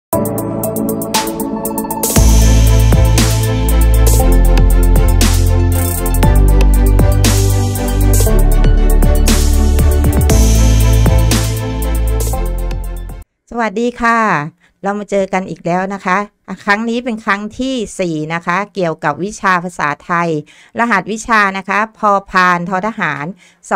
สวัสดีค่ะเรามาเจอกันอีกแล้วนะคะครั้งนี้เป็นครั้งที่4นะคะเกี่ยวกับวิชาภาษาไทยรหัสวิชานะคะพพานททหาร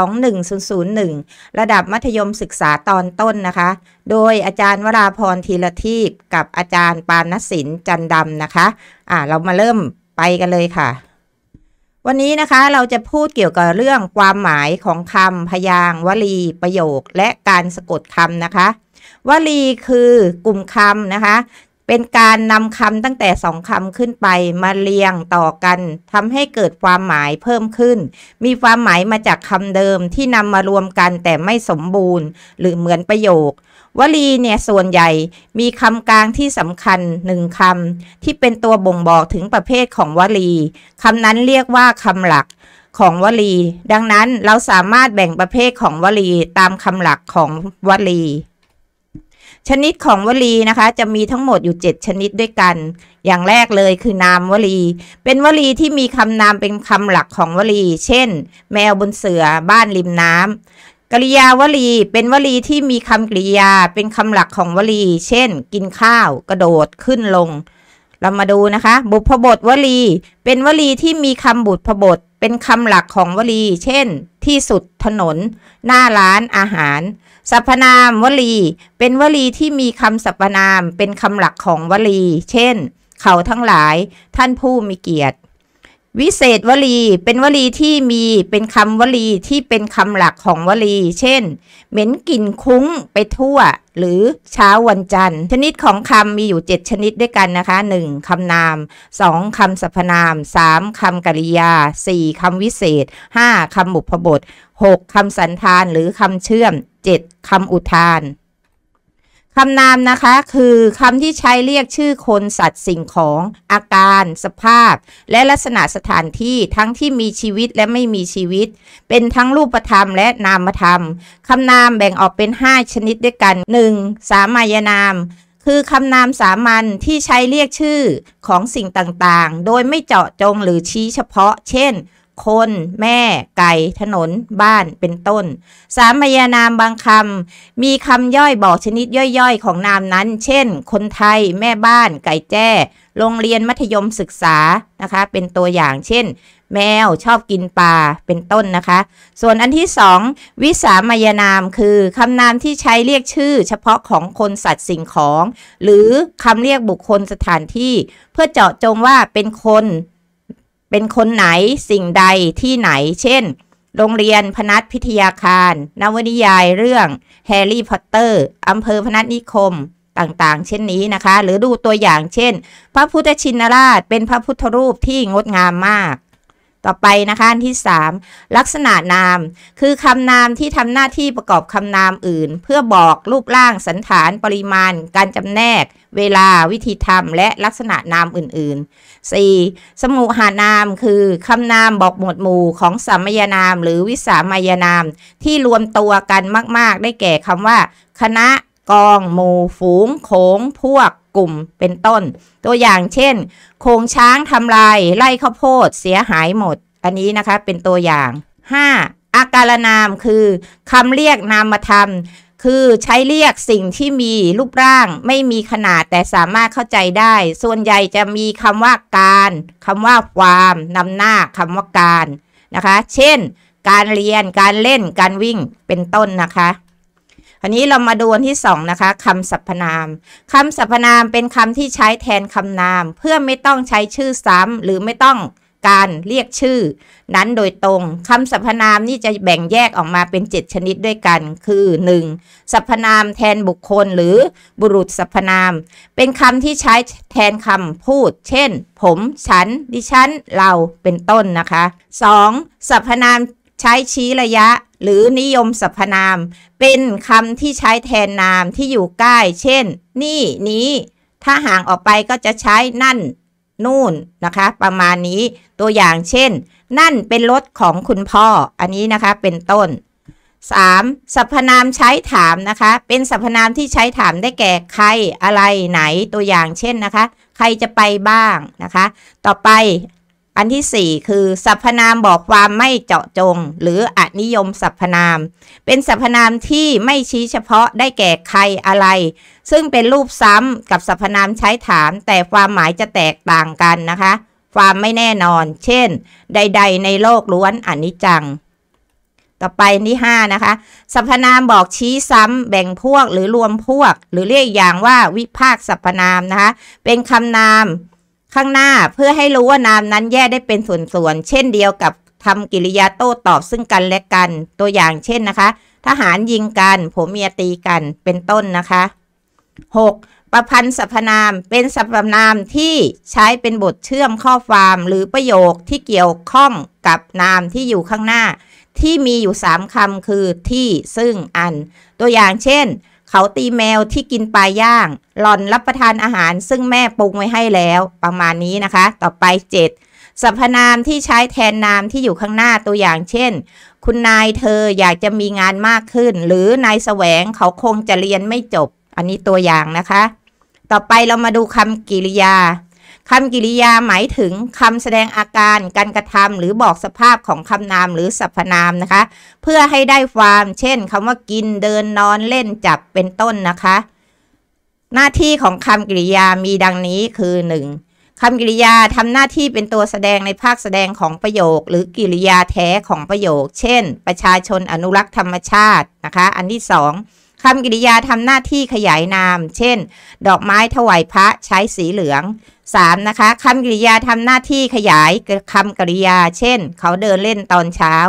21001ระดับมัธยมศึกษาตอนต้นนะคะโดยอาจารย์วราพรธีรทีพกับอาจารย์ปานศิลป์จันดำนะคะเรามาเริ่มไปกันเลยค่ะวันนี้นะคะเราจะพูดเกี่ยวกับเรื่องความหมายของคำพยางค์วลีประโยคและการสะกดคำนะคะวลีคือกลุ่มคำนะคะเป็นการนำคำตั้งแต่2คำขึ้นไปมาเรียงต่อกันทำให้เกิดความหมายเพิ่มขึ้นมีความหมายมาจากคำเดิมที่นำมารวมกันแต่ไม่สมบูรณ์หรือเหมือนประโยควลีเนี่ยส่วนใหญ่มีคำกลางที่สำคัญ1คำที่เป็นตัวบ่งบอกถึงประเภทของวลีคำนั้นเรียกว่าคำหลักของวลีดังนั้นเราสามารถแบ่งประเภทของวลีตามคำหลักของวลีชนิดของวลีนะคะจะมีทั้งหมดอยู่7ชนิดด้วยกันอย่างแรกเลยคือนามวลีเป็นวลีที่มีคำนามเป็นคำหลักของวลีเช่นแมวบนเสื่อบ้านริมน้ำกริยาวลีเป็นวลีที่มีคำกริยาเป็นคำหลักของวลีเช่นกินข้าวกระโดดขึ้นลงเรามาดูนะคะบุพบทวลีเป็นวลีที่มีคำบุพบทเป็นคำหลักของวลีเช่นที่สุดถนนหน้าร้านอาหารสรรพนามวลีเป็นวลีที่มีคำสรรพนามเป็นคำหลักของวลีเช่นเขาทั้งหลายท่านผู้มีเกียรติวิเศษวลีเป็นวลีที่มีเป็นคำวลีที่เป็นคำหลักของวลีเช่นเหม็นกลิ่นคุ้งไปทั่วหรือเช้าวันจันทร์ชนิดของคำมีอยู่7ชนิดด้วยกันนะคะ1คำนาม2คำสรรพนาม3คำกริยา4คำวิเศษ5คำบุพบท6คำสันธานหรือคำเชื่อม7คำอุทานคำนามนะคะคือคำที่ใช้เรียกชื่อคนสัตว์สิ่งของอาการสภาพและลักษณะสถานที่ทั้งที่มีชีวิตและไม่มีชีวิตเป็นทั้งรูปธรรมและนามธรรมคำนามแบ่งออกเป็น5ชนิดด้วยกัน 1. สามัญนามคือคำนามสามัญที่ใช้เรียกชื่อของสิ่งต่างๆโดยไม่เจาะจงหรือชี้เฉพาะเช่นคนแม่ไก่ถนนบ้านเป็นต้นสามัญนามบางคำมีคำย่อยบอกชนิดย่อยๆของนามนั้นเช่นคนไทยแม่บ้านไก่แจ้โรงเรียนมัธยมศึกษานะคะเป็นตัวอย่างเช่นแมวชอบกินปลาเป็นต้นนะคะส่วนอันที่2วิสามัญนามคือคำนามที่ใช้เรียกชื่อเฉพาะของคนสัตว์สิ่งของหรือคำเรียกบุคคลสถานที่เพื่อเจาะจงว่าเป็นคนไหนสิ่งใดที่ไหนเช่นโรงเรียนพนัสพิทยาคารนวนิยายเรื่องแฮร์รี่พอตเตอร์อำเภอพนัสนิคมต่างๆเช่นนี้นะคะหรือดูตัวอย่างเช่นพระพุทธชินราชเป็นพระพุทธรูปที่งดงามมากต่อไปนะคะอันที่3ลักษณะนามคือคำนามที่ทำหน้าที่ประกอบคำนามอื่นเพื่อบอกรูปร่างสันฐานปริมาณการจำแนกเวลาวิธีทำและลักษณะนามอื่นๆ 4. สมุหานามคือคำนามบอกหมวดหมู่ของสามัญนามหรือวิสามัญนามที่รวมตัวกันมากๆได้แก่คำว่าคณะกองหมู่ฝูงโขงพวกกลุ่มเป็นต้นตัวอย่างเช่นโขงช้างทำลายไร่ข้าวโพดเสียหายหมดอันนี้นะคะเป็นตัวอย่าง 5. อาการนามคือคำเรียกนามธรรมคือใช้เรียกสิ่งที่มีรูปร่างไม่มีขนาดแต่สามารถเข้าใจได้ส่วนใหญ่จะมีคำว่าการคำว่าความนำหน้าคำว่าการนะคะเช่นการเรียนการเล่นการวิ่งเป็นต้นนะคะอันนี้เรามาดูอันที่2นะคะคำสรรพนามคำสรรพนามเป็นคำที่ใช้แทนคำนามเพื่อไม่ต้องใช้ชื่อซ้ำหรือไม่ต้องการเรียกชื่อนั้นโดยตรงคำสรรพนามนี่จะแบ่งแยกออกมาเป็น7ชนิดด้วยกันคือ 1. สรรพนามแทนบุคคลหรือบุรุษสรรพนามเป็นคำที่ใช้แทนคำพูดเช่นผมฉันดิฉันเราเป็นต้นนะคะ 2. สรรพนามใช้ชี้ระยะหรือนิยมสรรพนามเป็นคำที่ใช้แทนนามที่อยู่ใกล้เช่นนี่นี้ถ้าห่างออกไปก็จะใช้นั่นนู่นนะคะประมาณนี้ตัวอย่างเช่นนั่นเป็นรถของคุณพ่ออันนี้นะคะเป็นต้น 3. สรรพนามใช้ถามนะคะเป็นสรรพนามที่ใช้ถามได้แก่ใครอะไรไหนตัวอย่างเช่นนะคะใครจะไปบ้างนะคะต่อไปอันที่4คือสรรพนามบอกความไม่เจาะจงหรืออนิยมสรรพนามเป็นสรรพนามที่ไม่ชี้เฉพาะได้แก่ใครอะไรซึ่งเป็นรูปซ้ำกับสรรพนามใช้ถามแต่ความหมายจะแตกต่างกันนะคะความไม่แน่นอนเช่นใดๆในโลกล้วนอนิจจังต่อไปที่5นะคะสรรพนามบอกชี้ซ้ำแบ่งพวกหรือรวมพวกหรือเรียกอย่างว่าวิภาคสรรพนามนะคะเป็นคำนามข้างหน้าเพื่อให้รู้ว่านามนั้นแยกได้เป็นส่วนๆเช่นเดียวกับทำกิริยาโต้ตอบซึ่งกันและกันตัวอย่างเช่นนะคะทหารยิงกันผัวเมียตีกันเป็นต้นนะคะ 6. ประพันธ์สรรพนามเป็นสรรพนามที่ใช้เป็นบทเชื่อมข้อความหรือประโยคที่เกี่ยวข้องกับนามที่อยู่ข้างหน้าที่มีอยู่3คำคือที่ซึ่งอันตัวอย่างเช่นเขาตีแมวที่กินปลาย่างหล่อนรับประทานอาหารซึ่งแม่ปรุงไว้ให้แล้วประมาณนี้นะคะต่อไป7สรรพนามที่ใช้แทนนามที่อยู่ข้างหน้าตัวอย่างเช่นคุณนายเธออยากจะมีงานมากขึ้นหรือนายแสวงเขาคงจะเรียนไม่จบอันนี้ตัวอย่างนะคะต่อไปเรามาดูคำกริยาคำกริยาหมายถึงคำแสดงอาการการกระทำหรือบอกสภาพของคำนามหรือสรรพนามนะคะเพื่อให้ได้ความเช่นคำว่ากินเดินนอนเล่นจับเป็นต้นนะคะหน้าที่ของคำกริยามีดังนี้คือ 1. คำกริยาทำหน้าที่เป็นตัวแสดงในภาคแสดงของประโยคหรือกริยาแท้ของประโยคเช่นประชาชนอนุรักษ์ธรรมชาตินะคะอันที่ 2คำกริยาทำหน้าที่ขยายนามเช่นดอกไม้ถวายพระใช้สีเหลือง 3. นะคะคำกริยาทำหน้าที่ขยายคำกริยาเช่นเขาเดินเล่นตอนเช้า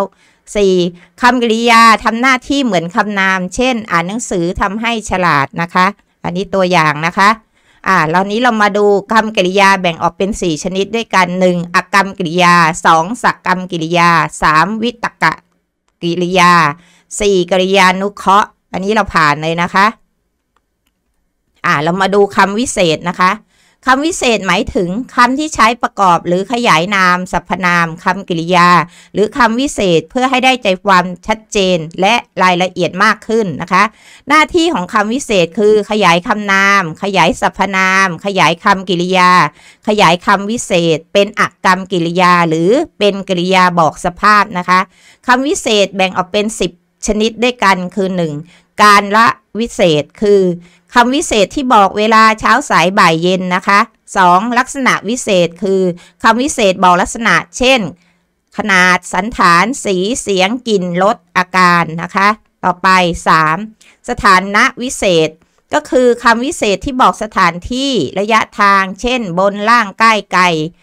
4. คำกริยาทำหน้าที่เหมือนคำนามเช่นอ่านหนังสือทำให้ฉลาดนะคะอันนี้ตัวอย่างนะคะแล้วนี้เรามาดูคำกริยาแบ่งออกเป็น4ชนิดด้วยกัน 1. อกรรมกริยา 2. สักกรรมกริยา 3. วิตกกิริยา 4. กริยานุเคราะห์อันนี้เราผ่านเลยนะคะเรามาดูคำวิเศษนะคะคำวิเศษหมายถึงคำที่ใช้ประกอบหรือขยายนามสรรพนามคำกริยาหรือคำวิเศษเพื่อให้ได้ใจความชัดเจนและรายละเอียดมากขึ้นนะคะหน้าที่ของคำวิเศษคือขยายคำนามขยายสรรพนามขยายคำกริยาขยายคำวิเศษเป็นอกรรมกริยาหรือเป็นกริยาบอกสภาพนะคะคำวิเศษแบ่งออกเป็น10ชนิดด้วยกันคือ 1. การละวิเศษคือคำวิเศษที่บอกเวลาเช้าสายบ่ายเย็นนะคะ 2. ลักษณะวิเศษคือคำวิเศษบอกลักษณะเช่นขนาดสันฐานสีเสียงกลิ่นรสอาการนะคะต่อไป 3. สถานะวิเศษก็คือคำวิเศษที่บอกสถานที่ระยะทางเช่นบนล่างใกล้ไกล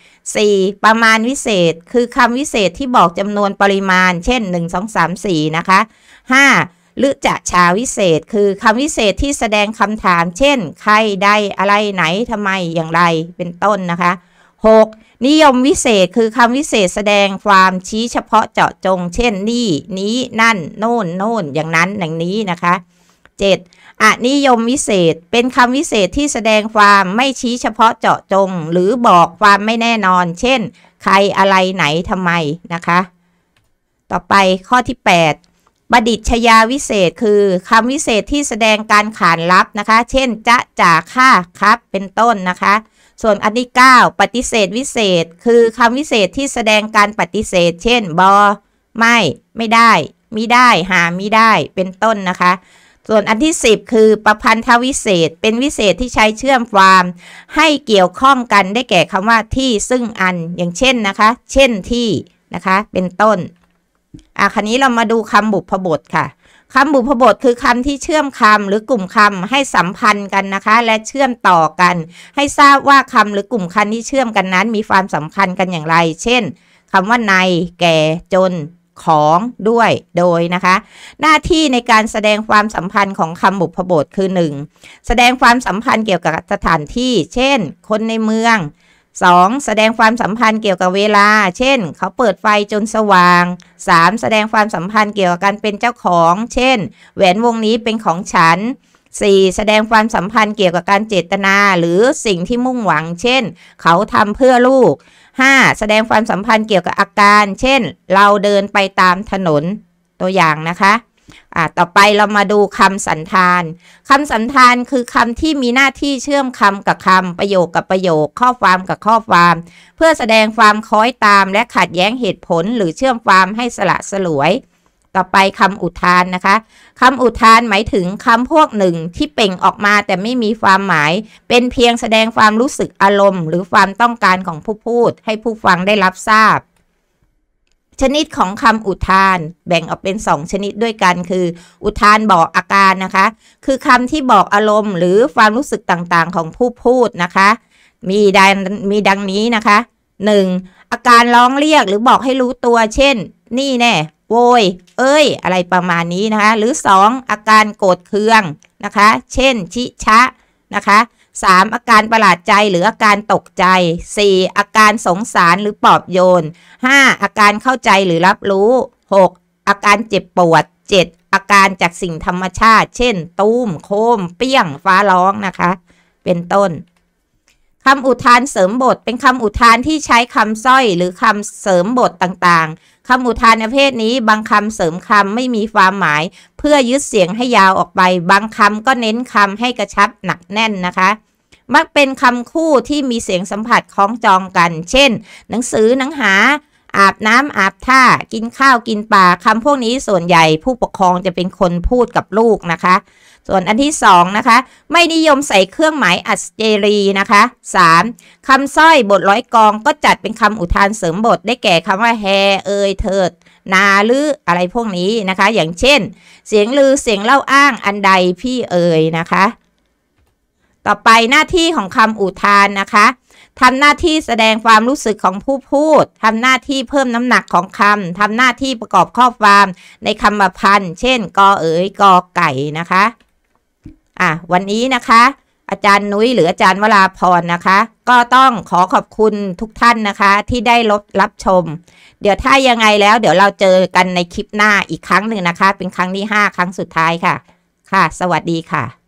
4. ประมาณวิเศษคือคำวิเศษที่บอกจำนวนปริมาณเช่น1 2 3 4นะคะ 5. หรือจะชาวิเศษคือคำวิเศษที่แสดงคำถามเช่นใครใดอะไรไหนทำไมอย่างไรเป็นต้นนะคะ 6. นิยมวิเศษคือคำวิเศษแสดงความชี้เฉพาะเจาะจงเช่นนี่นี้นั่นโน่นโน่นอย่างนั้นอย่างนี้นะคะ 7. อนิยมวิเศษเป็นคำวิเศษที่แสดงความไม่ชี้เฉพาะเจาะจงหรือบอกความไม่แน่นอนเช่นใครอะไรไหนทำไมนะคะต่อไปข้อที่ 8ประดิษชยาวิเศษคือคำวิเศษที่แสดงการขานรับนะคะเช่นจ๊ะจ๋าค่ะครับเป็นต้นนะคะส่วนอันที่ 9ปฏิเสธวิเศษคือคำวิเศษที่แสดงการปฏิเสธเช่นไม่ได้มิได้หามิได้เป็นต้นนะคะส่วนอันที่ 10คือประพันธวิเศษเป็นวิเศษที่ใช้เชื่อมความให้เกี่ยวข้องกันได้แก่คำว่าที่ซึ่งอันอย่างเช่นนะคะเช่นที่นะคะเป็นต้นคราวนี้เรามาดูคำบุพบทค่ะคำบุพบทคือคำที่เชื่อมคำหรือกลุ่มคำให้สัมพันธ์กันนะคะและเชื่อมต่อกันให้ทราบว่าคำหรือกลุ่มคำที่เชื่อมกันนั้นมีความสำคัญกันอย่างไรเช่นคำว่าในแก่จนของด้วยโดยนะคะหน้าที่ในการแสดงความสัมพันธ์ของคำบุพบทคือ 1. แสดงความสัมพันธ์เกี่ยวกับสถานที่เช่นคนในเมือง 2. แสดงความสัมพันธ์เกี่ยวกับเวลาเช่นเขาเปิดไฟจนสว่าง 3. แสดงความสัมพันธ์เกี่ยวกับการเป็นเจ้าของเช่นแหวนวงนี้เป็นของฉัน 4. แสดงความสัมพันธ์เกี่ยวกับการเจตนาหรือสิ่งที่มุ่งหวังเช่นเขาทำเพื่อลูก 5. แสดงความสัมพันธ์เกี่ยวกับอาการเช่นเราเดินไปตามถนนตัวอย่างนะคะต่อไปเรามาดูคำสันธานคำสันธานคือคำที่มีหน้าที่เชื่อมคำกับคำประโยคกับประโยคข้อความกับข้อความเพื่อแสดงความคล้อยตามและขัดแย้งเหตุผลหรือเชื่อมความให้สละสลวยต่อไปคำอุทานนะคะคำอุทานหมายถึงคำพวกหนึ่งที่เปล่งออกมาแต่ไม่มีความหมายเป็นเพียงแสดงความรู้สึกอารมณ์หรือความต้องการของผู้พูดให้ผู้ฟังได้รับทราบชนิดของคำอุทานแบ่งออกเป็น2ชนิดด้วยกันคืออุทานบอกอาการนะคะคือคำที่บอกอารมณ์หรือความรู้สึกต่างๆของผู้พูดนะคะมีดังนี้นะคะ 1. อาการร้องเรียกหรือบอกให้รู้ตัวเช่นนี่แน่โวยเอ้ยอะไรประมาณนี้นะคะหรือ2อาการโกรธเคืองนะคะเช่นชิชะนะคะ3อาการประหลาดใจหรืออาการตกใจ4อาการสงสารหรือปลอบโยน5อาการเข้าใจหรือรับรู้6อาการเจ็บปวด7อาการจากสิ่งธรรมชาติเช่นตูมโคมเปี้ยงฟ้าร้องนะคะเป็นต้นคำอุทานเสริมบทเป็นคำอุทานที่ใช้คำสร้อยหรือคำเสริมบทต่างๆคำอุทานประเภทนี้บางคำเสริมคำไม่มีความหมายเพื่อยึดเสียงให้ยาวออกไปบางคำก็เน้นคำให้กระชับหนักแน่นนะคะมักเป็นคำคู่ที่มีเสียงสัมผัสคล้องจองกันเช่นหนังสือหนังหาอาบน้ำอาบท่ากินข้าวกินปลาคำพวกนี้ส่วนใหญ่ผู้ปกครองจะเป็นคนพูดกับลูกนะคะส่วนอันที่2นะคะไม่นิยมใส่เครื่องหมายอัศเจรีนะคะ3คำสร้อยบทร้อยกองก็จัดเป็นคำอุทานเสริมบทได้แก่คำว่าแฮเอยเถิดนาหรืออะไรพวกนี้นะคะอย่างเช่นเสียงลือเสียงเล่าอ้างอันใดพี่เอ่ยนะคะต่อไปหน้าที่ของคำอุทานนะคะทำหน้าที่แสดงความรู้สึกของผู้พูดทำหน้าที่เพิ่มน้ำหนักของคำทำหน้าที่ประกอบข้อความในคำประพันธ์เช่นกอเอ๋ยกอไก่นะคะวันนี้นะคะอาจารย์นุ้ยหรืออาจารย์วราพรนะคะก็ต้องขอขอบคุณทุกท่านนะคะที่ได้รับชมเดี๋ยวถ้ายังไงแล้วเดี๋ยวเราเจอกันในคลิปหน้าอีกครั้งหนึ่งนะคะเป็นครั้งที่5ครั้งสุดท้ายค่ะสวัสดีค่ะ